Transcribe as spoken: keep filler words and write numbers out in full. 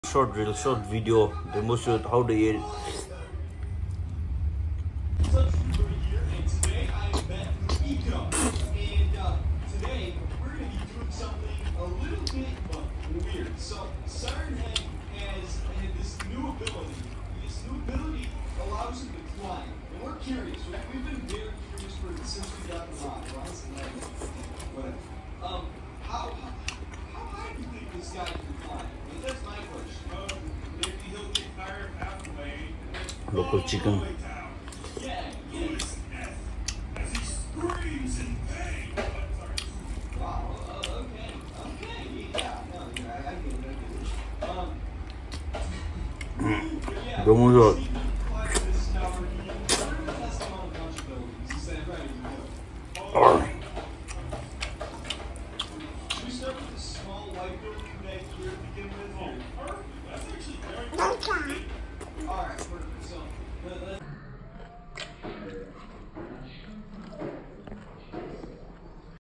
short reel, short video, demonstrate how to eat. Local chicken. 너무 좋아. Alright, so